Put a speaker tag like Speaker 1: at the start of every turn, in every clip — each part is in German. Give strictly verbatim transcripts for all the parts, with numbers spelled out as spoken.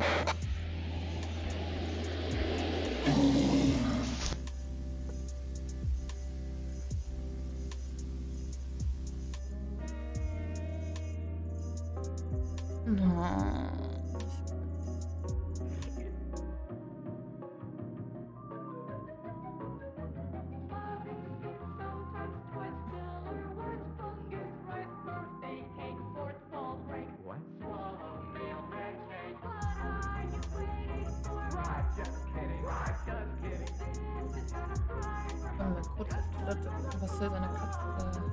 Speaker 1: Mal kurz auf Toilette. Was will seine Katze?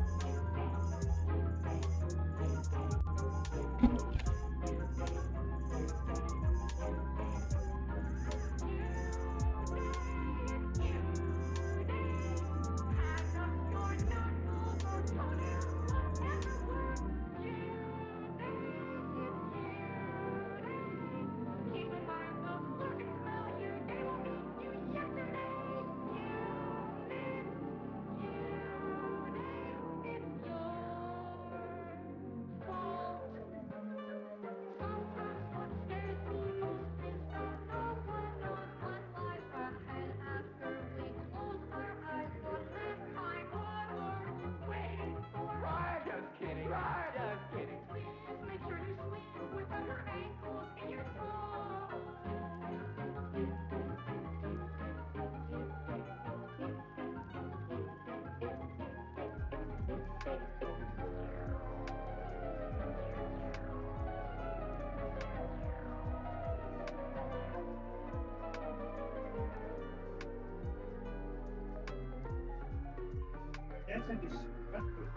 Speaker 2: Ja, finde ich ganz gut.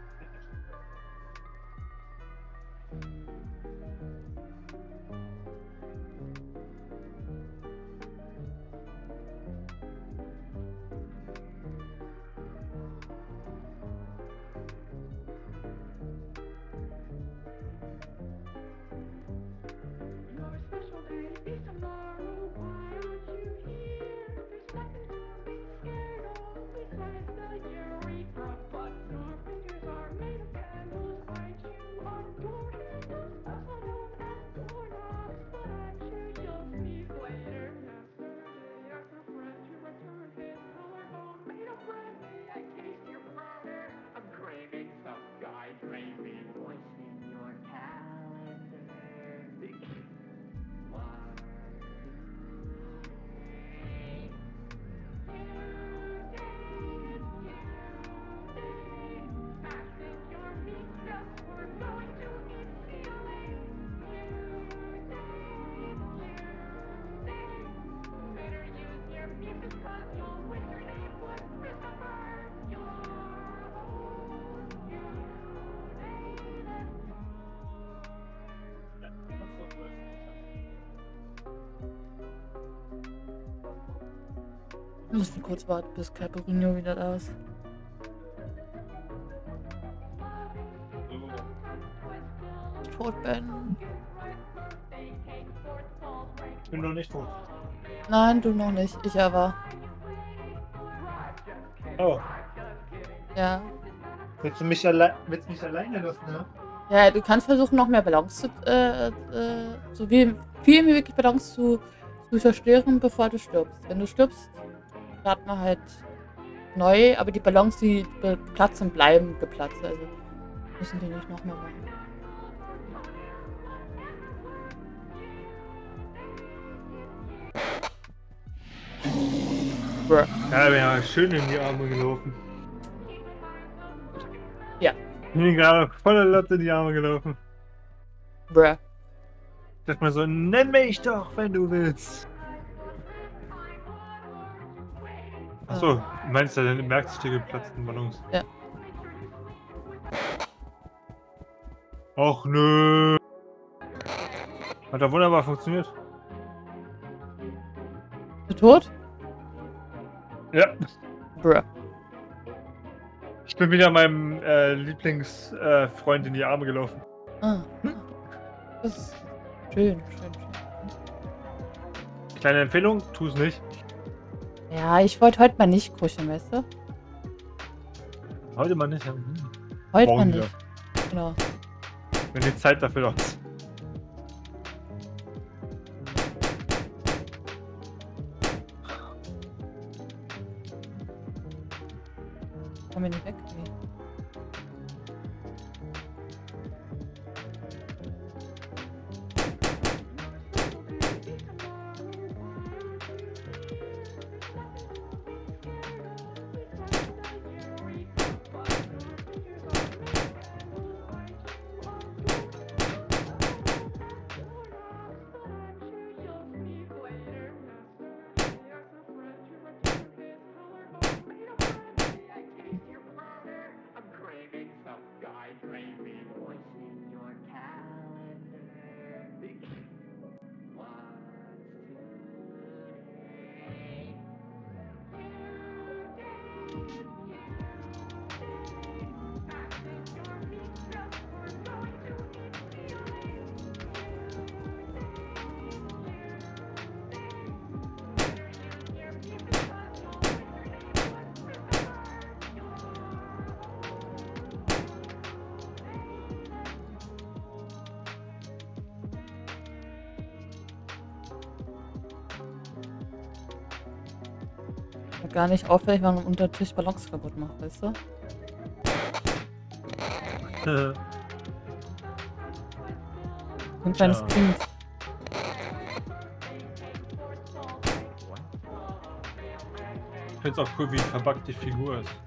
Speaker 1: Wir mussten kurz warten, bis Calpurino wieder da ist. Tot bin.
Speaker 2: Ich bin noch nicht tot.
Speaker 1: Nein, du noch nicht. Ich aber.
Speaker 2: Oh.
Speaker 1: Ja.
Speaker 2: Willst du mich, alle willst du mich alleine lassen, ne?
Speaker 1: Ja, du kannst versuchen, noch mehr Balance zu, äh, äh, so viel, viel wie möglich Balance zu, zu zerstören, bevor du stirbst. Wenn du stirbst, starten wir halt neu, aber die Balance, die platzen, bleiben geplatzt. Also müssen wir nicht noch mehr machen.
Speaker 2: Bruh. Ja, wir haben schön in die Arme gelaufen.
Speaker 1: Ja.
Speaker 2: Ich bin gerade voller Latte in die Arme gelaufen.
Speaker 1: Bruh.
Speaker 2: Ich dachte mal so, nenn mich doch, wenn du willst. Achso, du meinst ja den merkst du die geplatzten Ballons?
Speaker 1: Ja.
Speaker 2: Och nö. Hat doch wunderbar funktioniert.
Speaker 1: Bist du tot?
Speaker 2: Ja.
Speaker 1: Bruh.
Speaker 2: Ich bin wieder meinem äh, Lieblingsfreund äh, in die Arme gelaufen.
Speaker 1: Ah. Das ist schön, schön, schön.
Speaker 2: Kleine Empfehlung, tu es nicht.
Speaker 1: Ja, ich wollte heute mal nicht kuscheln, weißt du?
Speaker 2: Heute mal nicht. Hm.
Speaker 1: Heute
Speaker 2: Morgen
Speaker 1: mal
Speaker 2: wieder.
Speaker 1: nicht. Genau.
Speaker 2: Wenn die Zeit dafür noch ist.
Speaker 1: Gar nicht auffällig, wenn man unter Tisch Ballons kaputt macht, weißt du? Ein kleines
Speaker 2: Ja.
Speaker 1: Kind.
Speaker 2: Ich find's auch cool, wie verbuggt die Figur ist.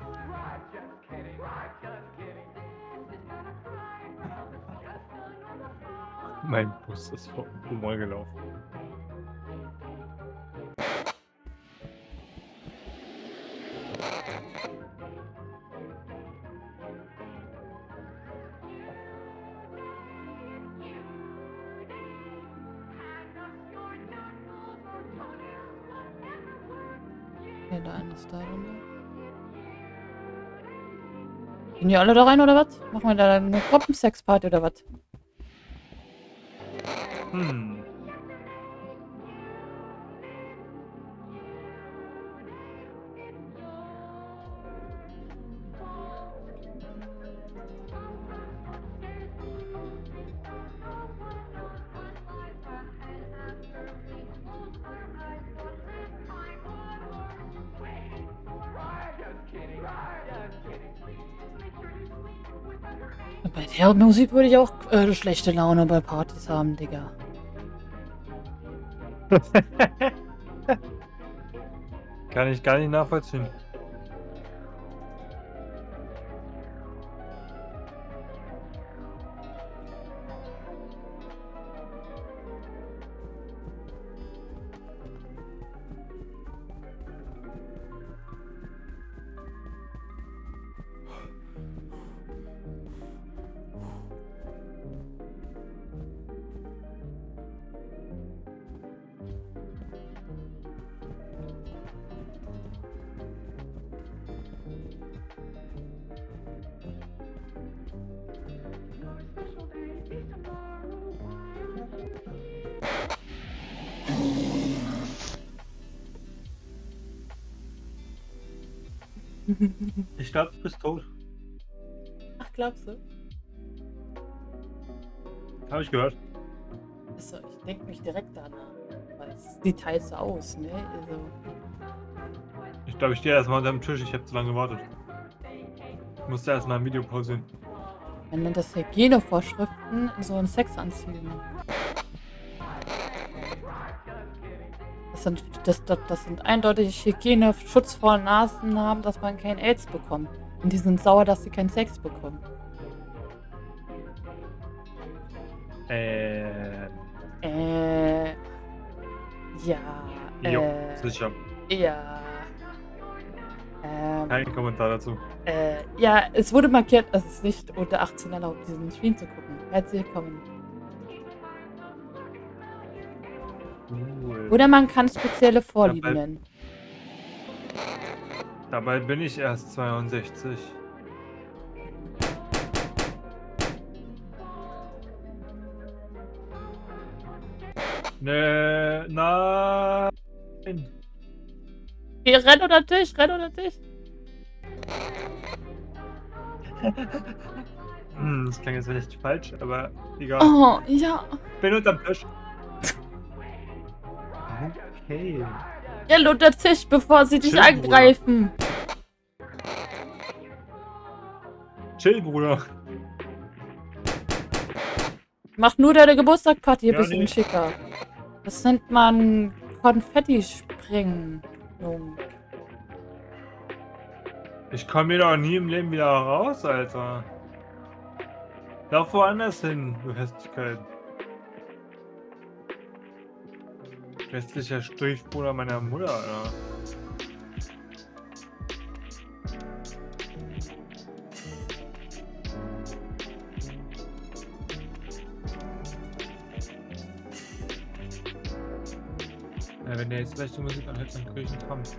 Speaker 2: Mein Bus ist vor Mal gelaufen.
Speaker 1: Ja, da eine ist da runter. Gehen die alle da rein oder was? Machen wir da eine Gruppensexparty oder was?
Speaker 2: Hm.
Speaker 1: Bei der Musik würde ich auch äh, schlechte Laune bei Partys haben, Digga.
Speaker 2: Kann ich gar nicht nachvollziehen. Ich glaube, du bist tot.
Speaker 1: Ach, glaubst du?
Speaker 2: Habe ich gehört.
Speaker 1: Also, ich denke mich direkt danach. Weil es sieht halt so aus, ne? Also,
Speaker 2: Ich glaube, ich stehe erstmal unter dem Tisch. Ich habe zu lange gewartet. Ich musste erstmal ein Video pausieren.
Speaker 1: man nennt das Hygienevorschriften in so einen Sexanzügen. Das sind, das, das, das sind eindeutig Hygieneschutzvornasen haben, dass man kein AIDS bekommt. Und die sind sauer, dass sie keinen Sex bekommen.
Speaker 2: Äh.
Speaker 1: Äh. Ja.
Speaker 2: Jo,
Speaker 1: äh,
Speaker 2: sicher.
Speaker 1: Ja. Ähm,
Speaker 2: Kein Kommentar dazu.
Speaker 1: äh, ja, es wurde markiert, es ist nicht unter achtzehn erlaubt, diesen Stream zu gucken. Herzlich willkommen.
Speaker 2: Cool.
Speaker 1: Oder man kann spezielle Vorlieben
Speaker 2: Dabei-
Speaker 1: nennen.
Speaker 2: Dabei bin ich erst zweiundsechzig. Ne, nein.
Speaker 1: Geh, renn unter den Tisch, renn unter den Tisch.
Speaker 2: Hm, das klang jetzt vielleicht falsch, aber egal.
Speaker 1: Oh, ja.
Speaker 2: Bin unterm Tisch. Okay.
Speaker 1: Renn unter den Tisch, bevor sie dich
Speaker 2: Chill,
Speaker 1: angreifen.
Speaker 2: Chill, Bruder.
Speaker 1: Mach nur deine Geburtstagparty ein
Speaker 2: Ja,
Speaker 1: bisschen
Speaker 2: nee.
Speaker 1: schicker. Das nennt man Konfetti-Springen. Junge.
Speaker 2: Ich komme hier doch nie im Leben wieder raus, Alter. Lauf woanders hin, du Hässlichkeit. Hässlicher Stiefbruder meiner Mutter, Alter. Ja, wenn der jetzt leichte Musik anhört, dann krieg ich einen Kampf.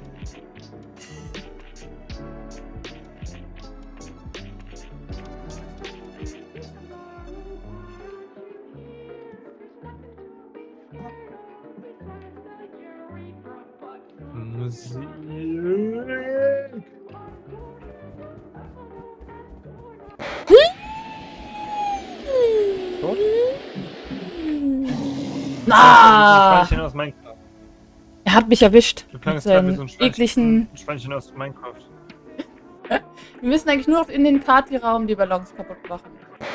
Speaker 2: Musik. So?
Speaker 1: Ah!
Speaker 2: Speichern aus Minecraft.
Speaker 1: Er Er hat mich erwischt.
Speaker 2: Du klangst
Speaker 1: Mit
Speaker 2: gerade wie
Speaker 1: seinen
Speaker 2: so ein
Speaker 1: ekligen...
Speaker 2: Schweinchen, ein Schweinchen aus Minecraft.
Speaker 1: Wir müssen eigentlich nur noch in den Partyraum die Ballons kaputt machen.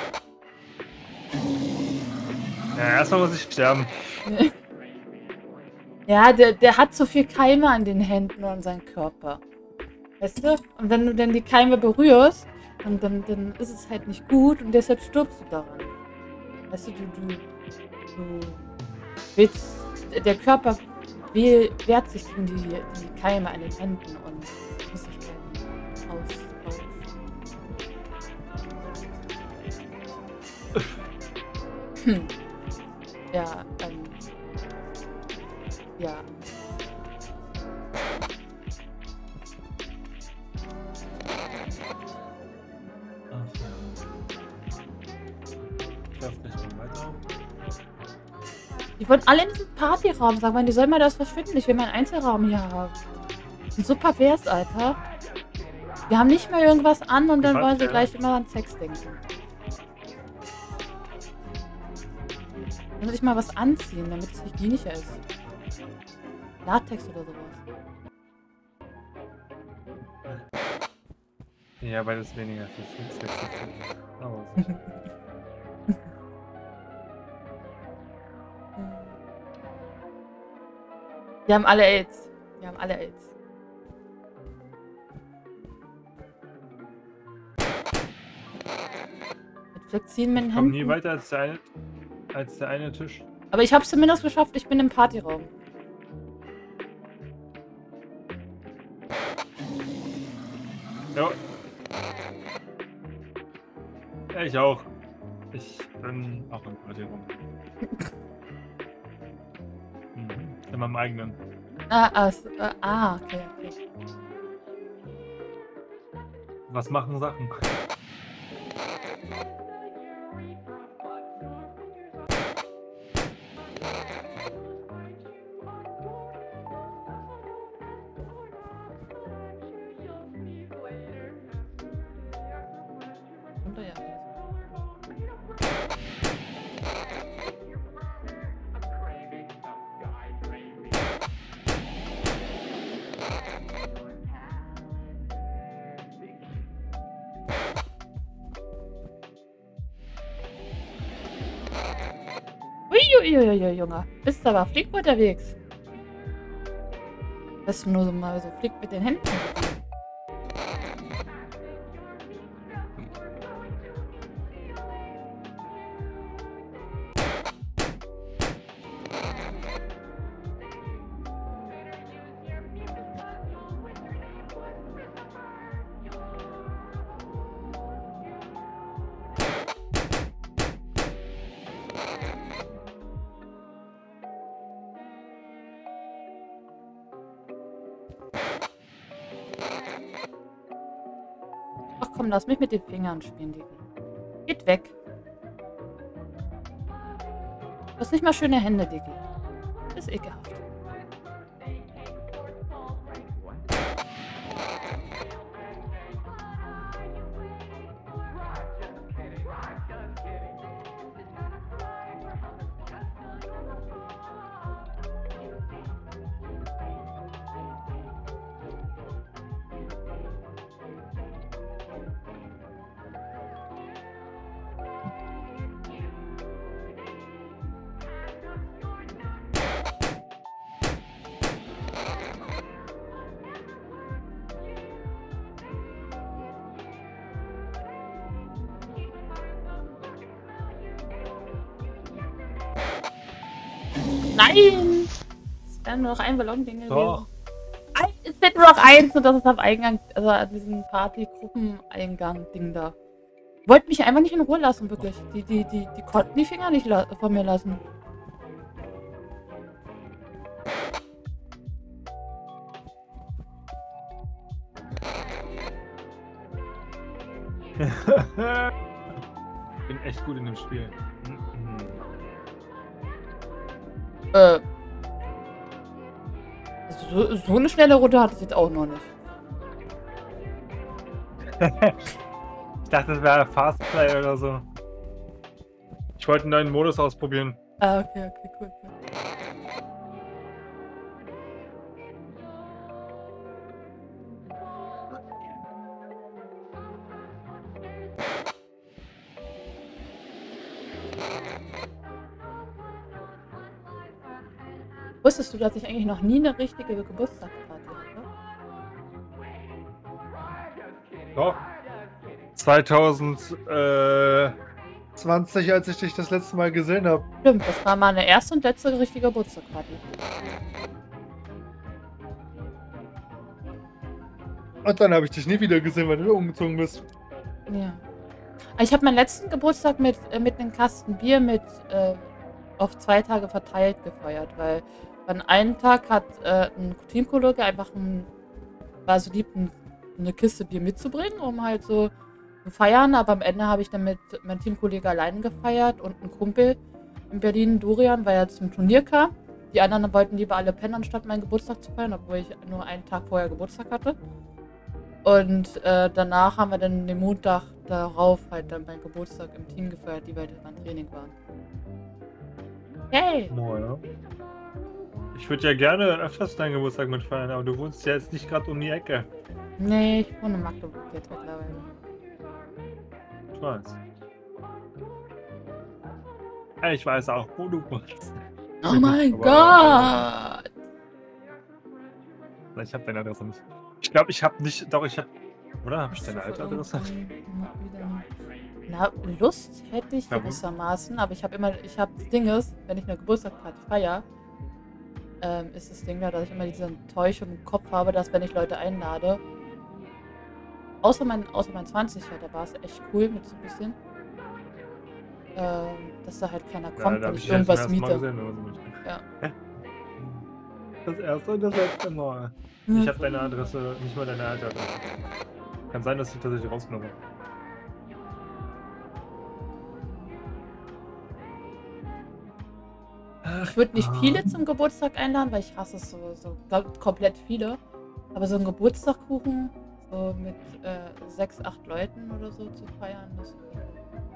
Speaker 2: Ja, erstmal muss ich sterben.
Speaker 1: Ja, der, der hat so viel Keime an den Händen und an seinem Körper. Weißt du? Und wenn du dann die Keime berührst, dann, dann, dann ist es halt nicht gut und deshalb stirbst du daran. Weißt du, du, du, du willst, der Körper will, wehrt sich gegen die, die Keime an den Händen und Flüssigkeiten aus. aus. Hm. Ja, ähm. Ja.
Speaker 2: Ich laufe gleich mal weiter.
Speaker 1: Die wollen alle in diesen Partyraum sagen, weil die sollen mal das verschwinden. Ich will meinen Einzelraum hier haben. Und so pervers, Alter. Wir haben nicht mal irgendwas an und dann
Speaker 2: Was,
Speaker 1: wollen sie
Speaker 2: ja?
Speaker 1: gleich immer an Sex denken. Dann muss ich mal was anziehen, damit es hygienischer ist. Latex oder sowas.
Speaker 2: Ja, weil es weniger für Sex ist. Aber
Speaker 1: Wir haben alle AIDS. Wir haben alle AIDS. Mit Flexien mit den
Speaker 2: ich komme nie
Speaker 1: Händen.
Speaker 2: weiter als der eine, als der eine Tisch.
Speaker 1: Aber ich habe es zumindest geschafft, ich bin im Partyraum.
Speaker 2: Ja. Ja, ich auch. Ich bin auch im Party rum. Mhm. In meinem eigenen.
Speaker 1: Ah, ah, so, äh, ah okay, okay.
Speaker 2: Was machen Sachen?
Speaker 1: Runter, ja. Uiuiui, Junge. Bist aber flink unterwegs. Dass du nur so mal so flink mit den Händen. Ach komm, lass mich mit den Fingern spielen, Digi. Geht weg. Du hast nicht mal schöne Hände, Digi. Das ist ekelhaft. Nein! Es wäre nur noch ein Ballon-Ding gewesen.
Speaker 2: Doch.
Speaker 1: Ein- Es fehlt nur noch eins und das ist am Eingang, also an diesem Party-Gruppeneingang-Ding da. Wollten mich einfach nicht in Ruhe lassen, wirklich. Die, die, die, die konnten die Finger nicht la von mir lassen.
Speaker 2: Ich bin echt gut in dem Spiel. Mhm.
Speaker 1: Äh. So, so eine schnelle Runde hatte ich jetzt auch noch nicht.
Speaker 2: Ich dachte, das wäre Fastplay oder so. Ich wollte einen neuen Modus ausprobieren.
Speaker 1: Ah, okay, okay, cool. cool. Wusstest du, dass ich eigentlich noch nie eine richtige Geburtstagsparty hatte?
Speaker 2: Doch. zweitausendzwanzig, als ich dich das letzte Mal gesehen habe.
Speaker 1: Stimmt, das war meine erste und letzte richtige Geburtstagsparty.
Speaker 2: Und dann habe ich dich nie wieder gesehen, weil du umgezogen bist.
Speaker 1: Ja. Ich habe meinen letzten Geburtstag mit, äh, mit einem Kasten Bier mit äh, auf zwei Tage verteilt gefeiert, weil an einem Tag hat äh, ein Teamkollege einfach ein, war so lieb, ein, eine Kiste Bier mitzubringen, um halt so zu feiern, aber am Ende habe ich dann mit meinem Teamkollege alleine gefeiert und ein Kumpel in Berlin, Dorian, weil er zum Turnier kam. Die anderen wollten lieber alle pennen, anstatt meinen Geburtstag zu feiern, obwohl ich nur einen Tag vorher Geburtstag hatte. Und äh, danach haben wir dann den Montag darauf halt dann meinen Geburtstag im Team gefeiert, die halt beim Training waren. Hey!
Speaker 2: Naja. Ich würde ja gerne öfters deinen Geburtstag mitfeiern, aber du wohnst ja jetzt nicht gerade um die Ecke.
Speaker 1: Nee, ich wohne in Magdeburg jetzt mittlerweile.
Speaker 2: Ich weiß. Ja, ich weiß auch, wo du wohnst.
Speaker 1: Oh mein
Speaker 2: Aber,
Speaker 1: Gott!
Speaker 2: äh, Ich habe deine Adresse nicht. Ich glaube, ich habe nicht. Doch, ich habe. Oder habe ich deine alte Adresse?
Speaker 1: Na, Lust hätte ich
Speaker 2: Ja, wo-
Speaker 1: gewissermaßen, aber ich habe immer, ich habe das Ding ist, wenn ich eine Geburtstagsparty feiere, ähm, ist das Ding da, dass ich immer diese Enttäuschung im Kopf habe, dass wenn ich Leute einlade, außer mein, außer mein zwanziger, da war es echt cool mit so ein bisschen, ähm, dass da halt keiner
Speaker 2: Ja,
Speaker 1: kommt,
Speaker 2: da
Speaker 1: wenn
Speaker 2: habe
Speaker 1: ich
Speaker 2: ich dich
Speaker 1: irgendwas
Speaker 2: zum ersten Mal
Speaker 1: miete.
Speaker 2: gesehen, oder so nicht.
Speaker 1: Ja.
Speaker 2: Hä? Das erste und das letzte Mal. Ich habe deine Adresse, nicht mal deine alte Adresse. Kann sein, dass ich tatsächlich rausgenommen habe.
Speaker 1: Ich würde nicht viele zum Geburtstag einladen, weil ich hasse es so, so glaub, komplett viele. Aber so einen Geburtstagkuchen, so mit äh, sechs, acht Leuten oder so zu feiern, das ist cool.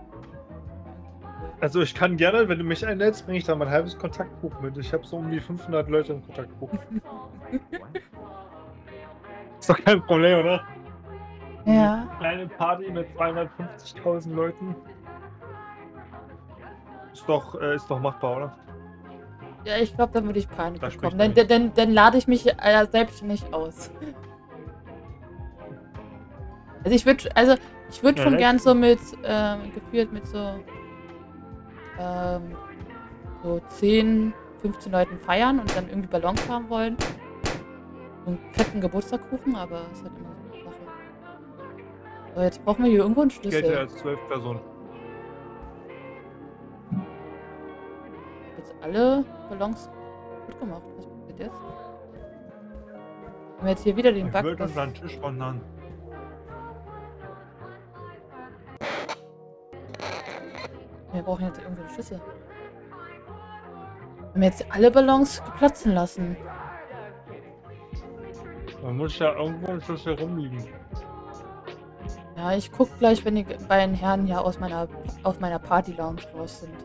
Speaker 2: Also ich kann gerne, wenn du mich einlädst, bringe ich da mein halbes Kontaktbuch mit. Ich habe so um die fünfhundert Leute im Kontaktbuch. Ist doch kein Problem, oder?
Speaker 1: Ja.
Speaker 2: Eine kleine Party mit zweihundertfünfzigtausend Leuten. Ist doch, äh, ist doch machbar, oder?
Speaker 1: Ja, ich glaube, dann würde ich Panik
Speaker 2: Da
Speaker 1: bekommen.
Speaker 2: spricht
Speaker 1: Dann, dann, dann lade ich mich äh, selbst nicht aus. Also ich würde, also ich würde
Speaker 2: Ja,
Speaker 1: schon
Speaker 2: nett.
Speaker 1: gern so mit, ähm, geführt mit so, ähm, so zehn, fünfzehn Leuten feiern und dann irgendwie Ballons haben wollen. So einen fetten Geburtstagkuchen, aber es ist halt immer so eine Sache. So, jetzt brauchen wir hier irgendwo einen
Speaker 2: Ich gelte
Speaker 1: Schlüssel.
Speaker 2: als zwölf Personen.
Speaker 1: Jetzt alle Ballons gut gemacht. Was passiert jetzt? Haben wir jetzt hier wieder den
Speaker 2: Ich
Speaker 1: Bug,
Speaker 2: würde
Speaker 1: dass...
Speaker 2: unseren Tisch wandern.
Speaker 1: Wir brauchen jetzt irgendwie einen Schlüssel. Wir haben jetzt alle Ballons platzen lassen.
Speaker 2: Man muss ja irgendwo ein Schlüssel rumliegen.
Speaker 1: Ja, ich guck gleich, wenn die beiden Herren ja aus meiner, aus meiner Party-Lounge raus sind.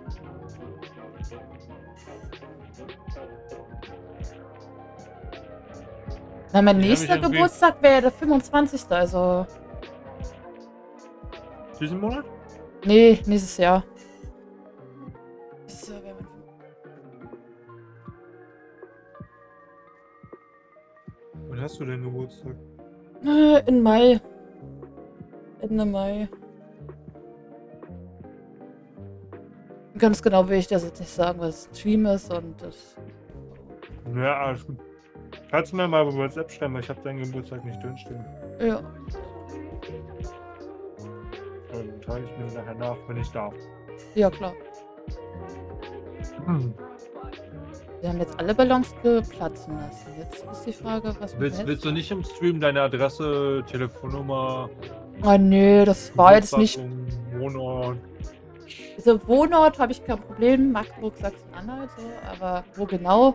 Speaker 1: Na, mein
Speaker 2: Ja,
Speaker 1: nächster
Speaker 2: mich irgendwie-
Speaker 1: Geburtstag wäre der fünfundzwanzigste Also,
Speaker 2: Diesen Monat?
Speaker 1: nee, nächstes Jahr. Nächstes Jahr wäre mein
Speaker 2: Wann hast du denn Geburtstag?
Speaker 1: Äh, in Mai. Ende Mai. Ganz genau will ich das jetzt nicht sagen, was Stream ist und das.
Speaker 2: Ja, alles gut. Kannst du mir mal über WhatsApp schreiben, weil ich habe deinen Geburtstag nicht drinstehen.
Speaker 1: Ja.
Speaker 2: Dann trage ich mir nachher nach, wenn ich darf.
Speaker 1: Ja, klar.
Speaker 2: Hm.
Speaker 1: Wir haben jetzt alle Ballons geplatzen lassen. Jetzt ist die Frage, was wir
Speaker 2: Willst,
Speaker 1: jetzt...
Speaker 2: willst du nicht im Stream deine Adresse, Telefonnummer,
Speaker 1: Oh nee, das war jetzt nicht...
Speaker 2: Geburtsdatum, Wohnort?
Speaker 1: Also Wohnort habe ich kein Problem. Magdeburg, Sachsen-Anhalt, so. Aber wo genau?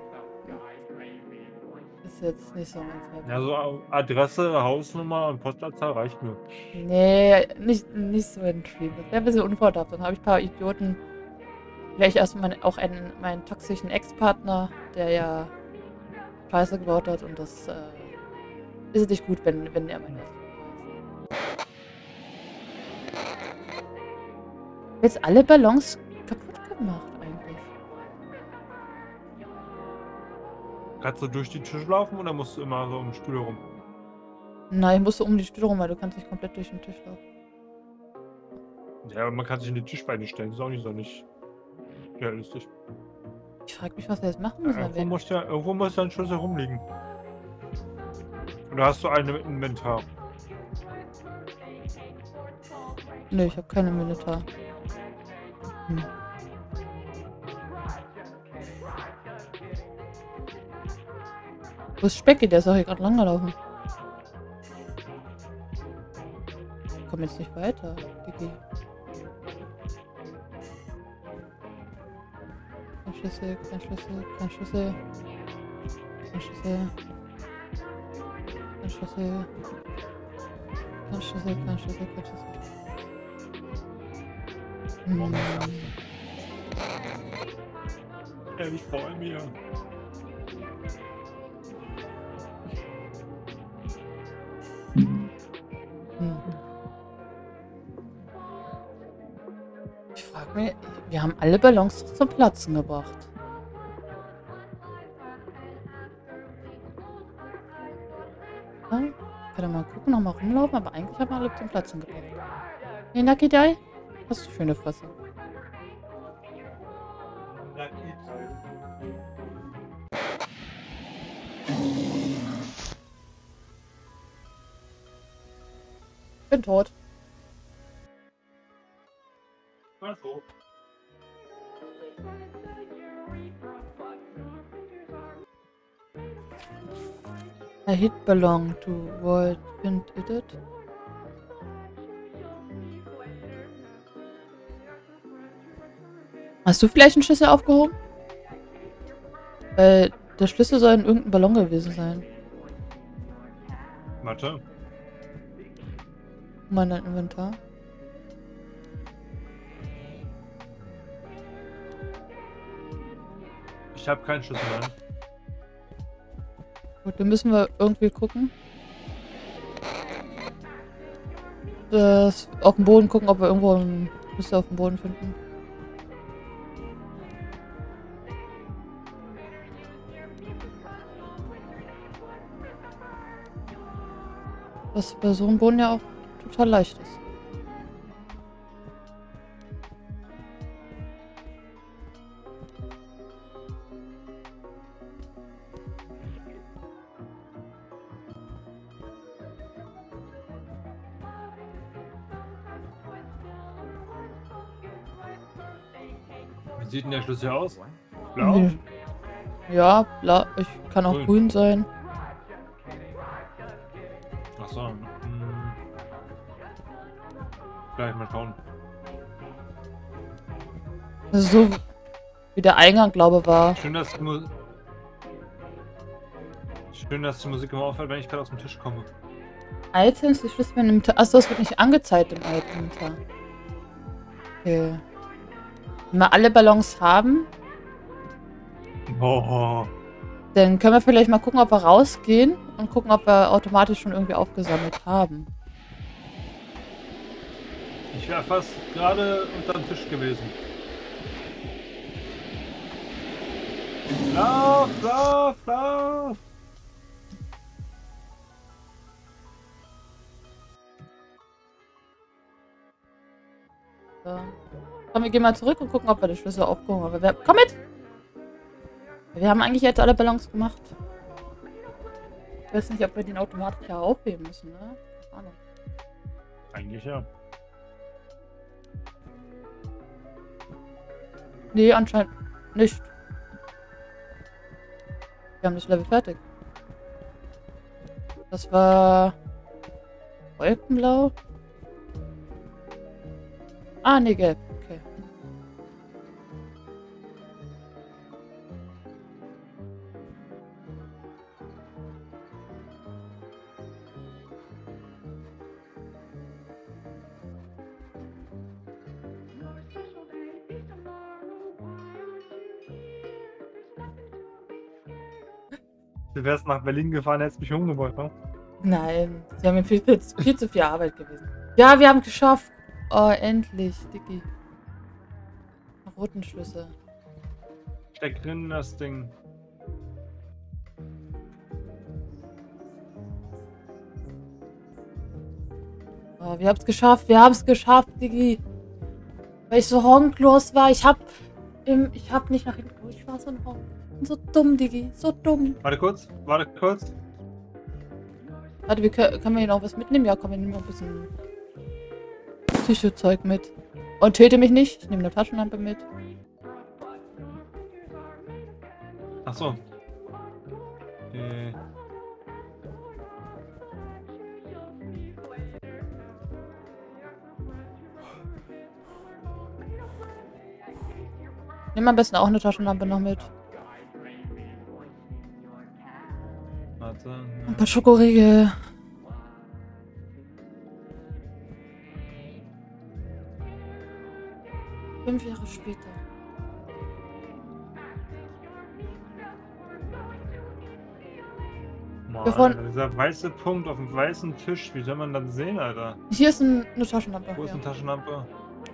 Speaker 1: Ist jetzt nicht so mein Fall.
Speaker 2: Ja, so Adresse, Hausnummer und Postleitzahl reicht mir.
Speaker 1: Nee, nicht, nicht so ein Stream. Das wäre ein bisschen unvorteilhaft. Dann habe ich ein paar Idioten. Vielleicht erstmal auch einen, meinen toxischen Ex-Partner, der ja Scheiße gebaut hat und das äh, ist nicht gut, wenn, wenn er mein Ex-Partner ist. Jetzt alle Ballons kaputt gemacht eigentlich.
Speaker 2: Kannst du durch die Tische laufen oder musst du immer so um den Stuhl herum?
Speaker 1: Nein, ich musste um die Stühle rum, weil du kannst nicht komplett durch den Tisch laufen.
Speaker 2: Ja, aber man kann sich in die Tischbeine stellen. Das ist auch nicht so nicht realistisch.
Speaker 1: Ich frage mich, was wir jetzt machen
Speaker 2: Ja,
Speaker 1: müssen.
Speaker 2: irgendwo, muss ja, irgendwo muss ja ein Schlüssel rumliegen. Oder hast du einen im Inventar?
Speaker 1: Nö, ich habe keine Minotaur. Hm. Wo ist Specki? Der ist auch hier gerade lang gelaufen. Ich komme jetzt nicht weiter, Digi. Kein Schlüssel, kein Schlüssel, kein Schlüssel. Kein Schlüssel. Kein Schlüssel. Kein Schlüssel, kein Schlüssel, kein Schlüssel. Hm.
Speaker 2: Ja, ich freue mich.
Speaker 1: Hm. Ich frage mich, wir haben alle Ballons zum Platzen gebracht. Ja, ich kann ja mal gucken, nochmal rumlaufen, aber eigentlich haben wir alle zum Platzen gebracht. Nee, Nucky Die? Hast du schöne Fresse. Ich bin tot.
Speaker 2: Ach so.
Speaker 1: A hit belong to World Wind Edit. Hast du vielleicht einen Schlüssel aufgehoben? Weil der Schlüssel soll in irgendeinem Ballon gewesen sein.
Speaker 2: Warte.
Speaker 1: Mein Inventar.
Speaker 2: Ich habe keinen Schlüssel mehr.
Speaker 1: Gut, dann müssen wir irgendwie gucken. Das auf dem Boden gucken, ob wir irgendwo einen Schlüssel auf dem Boden finden. Was bei so einem Boden ja auch total leicht ist.
Speaker 2: Wie sieht denn der Schlüssel aus? Blau?
Speaker 1: Ja, blau. Ich kann auch
Speaker 2: Grün.
Speaker 1: grün sein.
Speaker 2: Achso. Hm. Gleich mal schauen.
Speaker 1: So wie der Eingang, glaube ich, war.
Speaker 2: Schön, dass die Musik. Schön, dass die Musik immer aufhört, wenn ich gerade aus dem Tisch komme.
Speaker 1: Items, die Schlüssel im Inventar. Achso, das wird nicht angezeigt im Inventar. Okay. Wenn wir alle Ballons haben,
Speaker 2: Oh.
Speaker 1: dann können wir vielleicht mal gucken, ob wir rausgehen und gucken, ob wir automatisch schon irgendwie aufgesammelt haben.
Speaker 2: Ich wäre fast gerade unterm Tisch gewesen. Lauf, lauf, lauf!
Speaker 1: So. Komm, wir gehen mal zurück und gucken, ob wir die Schlüssel aufgehoben haben. Wir, komm mit! Wir haben eigentlich jetzt alle Ballons gemacht. Ich weiß nicht, ob wir den automatisch aufheben müssen, ne? Keine Ahnung.
Speaker 2: Eigentlich ja.
Speaker 1: Nee, anscheinend nicht. Wir haben das Level fertig. Das war Wolkenblau. Ah, nee, gelb. Okay.
Speaker 2: Du wärst nach Berlin gefahren, hättest mich umgebracht, ne?
Speaker 1: Nein, sie haben mir viel, viel, viel zu viel Arbeit gewesen. Ja, wir haben es geschafft. Oh, endlich, Dicky. Notenschlüssel.
Speaker 2: Steckt drin das Ding.
Speaker 1: Oh, wir haben es geschafft, wir haben es geschafft, Digi. Weil ich so honklos war. Ich hab im, ich hab nicht nach hinten geguckt. Ich war so ein Honk. Ich bin so dumm, Digi. So dumm.
Speaker 2: Warte kurz, warte kurz.
Speaker 1: Warte, wir können, können wir hier noch was mitnehmen? Ja, komm, wir nehmen noch ein bisschen Psycho-Zeug mit. Und töte mich nicht. Ich nehme eine Taschenlampe mit.
Speaker 2: Ach so. Äh.
Speaker 1: Nimm am besten auch eine Taschenlampe noch mit.
Speaker 2: Warte.
Speaker 1: Ein paar Schokoriegel. Fünf Jahre später.
Speaker 2: Mann,
Speaker 1: Davon-
Speaker 2: Alter, dieser weiße Punkt auf dem weißen Tisch, wie soll man das sehen, Alter?
Speaker 1: Hier ist ein, eine Taschenlampe.
Speaker 2: Wo ist
Speaker 1: Ja.
Speaker 2: eine Taschenlampe?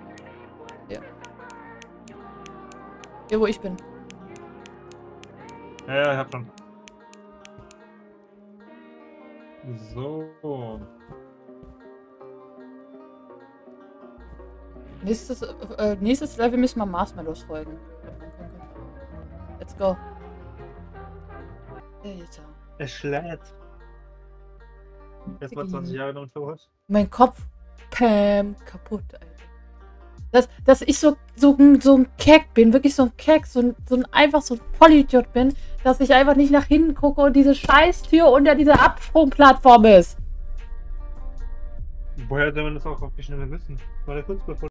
Speaker 1: Hier, wo ich bin.
Speaker 2: Ja, ja, ich hab schon. So.
Speaker 1: Nächstes, äh, nächstes Level müssen wir Marshmallows folgen. Let's go. Alter.
Speaker 2: Es schlägt. Jetzt mal zwanzig Jahre damit verbracht.
Speaker 1: Mein Kopf, Pam, kaputt, Alter. Dass, dass ich so, so, so ein Keck bin, wirklich so ein Keck, so ein, so ein einfach so ein Vollidiot bin, dass ich einfach nicht nach hinten gucke und diese Scheißtür unter dieser Absprungplattform ist.
Speaker 2: Woher soll man das auch auf die Schnelle wissen? Warte kurz, bevor